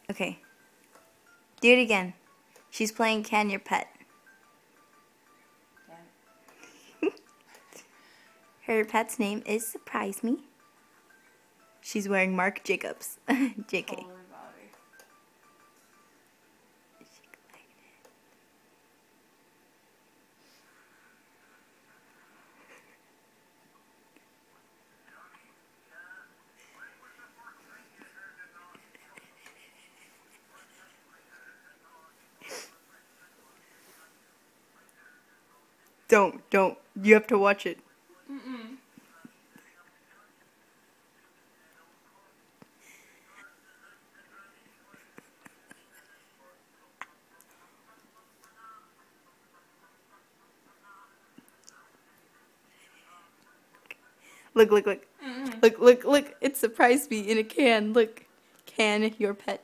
Okay. Do it again. She's playing Can Your Pet. Her pet's name is Surprise Me. She's wearing Marc Jacobs. JK. Don't. You have to watch it. Mm-mm. Look. Mm-mm. Look. It surprised me in a can. Look. Can Your Pet.